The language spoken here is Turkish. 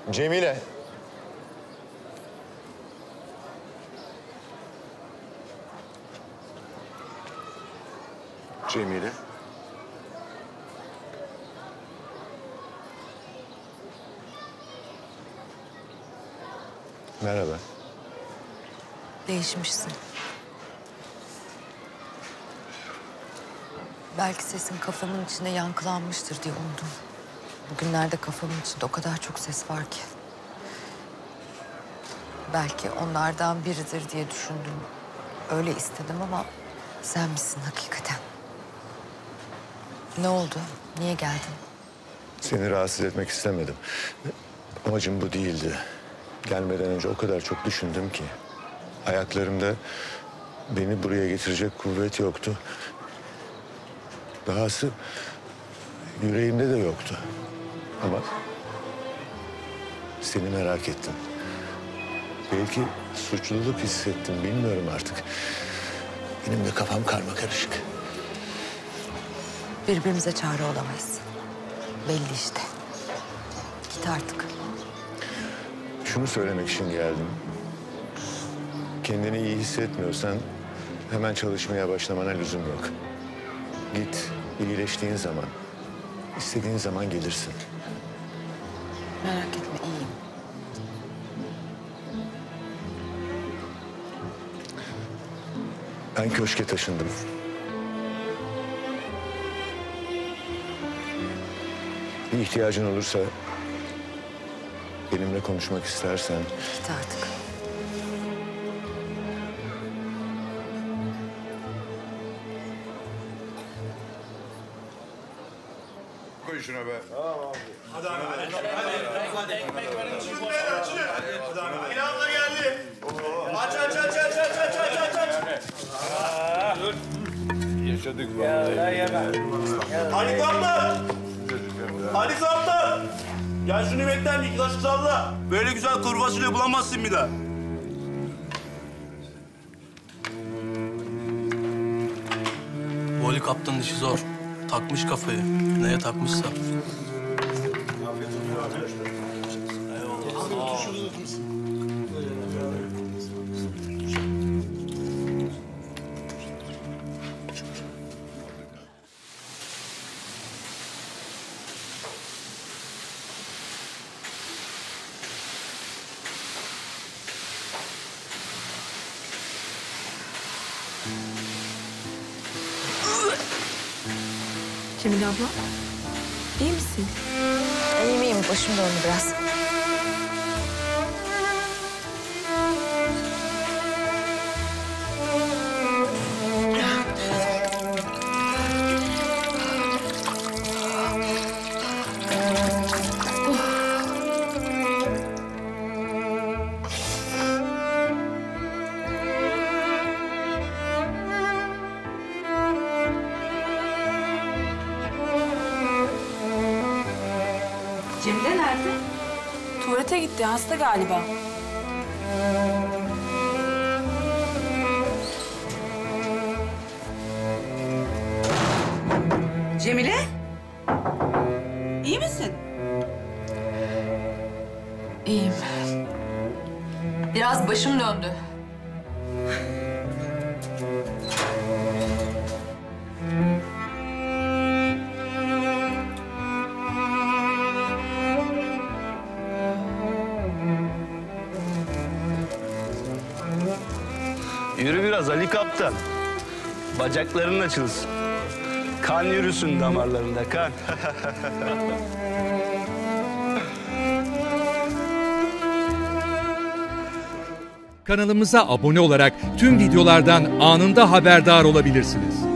Cemile. Cemile. Merhaba. Değişmişsin. Belki sesin kafamın içinde yankılanmıştır diye umdum. Bugünlerde kafamın içinde o kadar çok ses var ki. Belki onlardan biridir diye düşündüm. Öyle istedim ama sen misin hakikaten? Ne oldu? Niye geldin? Seni rahatsız etmek istemedim. Amacım bu değildi. Gelmeden önce o kadar çok düşündüm ki. Ayaklarımda beni buraya getirecek kuvvet yoktu. Dahası yüreğimde de yoktu. Ama seni merak ettim. Belki suçluluk hissettim, bilmiyorum artık. Benim de kafam karmakarışık. Birbirimize çare olamayız. Belli işte. Git artık. Şunu söylemek için geldim. Kendini iyi hissetmiyorsan hemen çalışmaya başlamana lüzum yok. Git, iyileştiğin zaman, istediğin zaman gelirsin. Merak etme, iyiyim. Ben köşke taşındım. Bir ihtiyacın olursa, benimle konuşmak istersen... Git artık. Koy şuna be. Hadi abi, hadi. Ekmek verin. Hadi abi. Pilavla geldi. Aç. Yaşadık vallahi. Hadi kaptan. Hadi kaptan. Gel şunu bekler bir ilaç salla. Böyle güzel kuru fasulye bulamazsın bir daha. Voli kaptanın işi zor. Takmış kafayı. Neye takmışsa. Cemile abla, iyi misin? İyiyim, başım döndü biraz. Cemile nerede? Tuvalete gitti, hasta galiba. Cemile? İyi misin? İyiyim. Biraz başım döndü. Yürü biraz Ali Kaptan. Bacakların açılsın. Kan yürüsün damarlarında, kan. Kanalımıza abone olarak tüm videolardan anında haberdar olabilirsiniz.